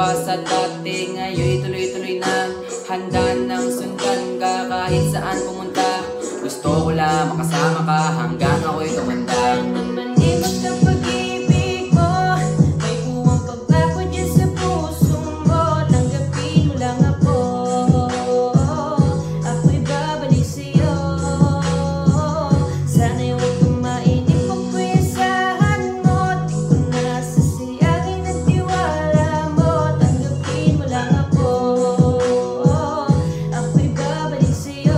pa sa dati, ngayon tuloy-tuloy na. Handa nang sundan ka kahit saan pumunta. Gusto ko lang makasama ka hanggang ako'y tumanda. Manimag ng pag-ibig mo, may buwang pagbago dyan sa puso mo. Tanggapin mo lang ako, ako'y babalik sa'yo. Sana'y huwag kang mainip kung pwesahan mo. Di ko nasasayangin ang tiwala mo. Tanggapin mo lang ako, ako'y babalik sa'yo.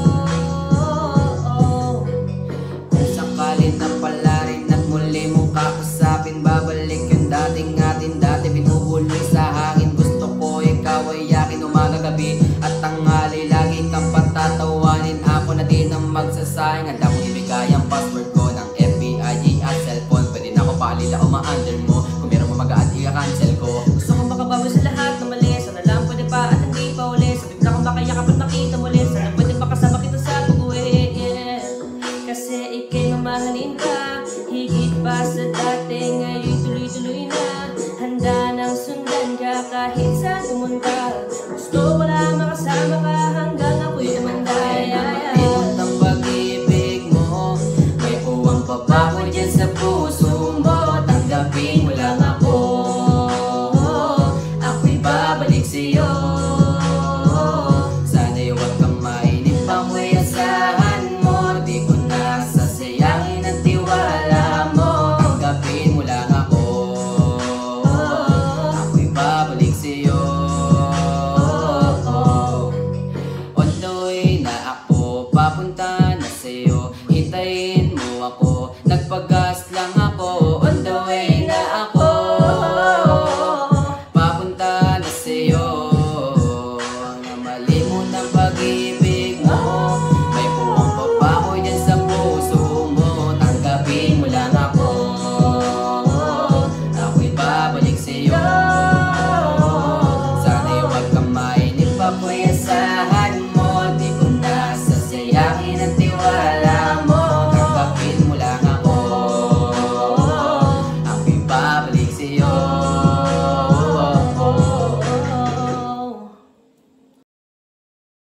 Kung sakalit na pala rin at muli mo kakusapin, babalik yung dating atin dati binubuloy sa hangin. Gusto ko ikaw ay yakin umaga gabi at tanghali, lagi kang patatawanin. Ako na din ang magsasayang, handa kong ibigay ang password ko ng FBIG at cellphone. Pwede na ako palila o ma-under mo, kung meron mo mag-a-add i-cancel ko. Gusto kong makabawi sa lahat ng mali. Sana lang pwede pa at hindi pa uli. Sabik na kung makayakap at makita muli. Sana pwede makasama kita sa pag-uwi, yeah. Kasi ika'y mamahalin ka higit pa sa dati, ngayon tuloy-tuloy na. Handa nang sundan ka kahit saan pumunta. Gusto ko lang makasama ka hanggang ako'y tumanda, yeah. Imot ng pag-ibig mo, may uwang pabago dyan sa puso mo. Tanggapin mo lang ako, ako'y babalik sa'yo.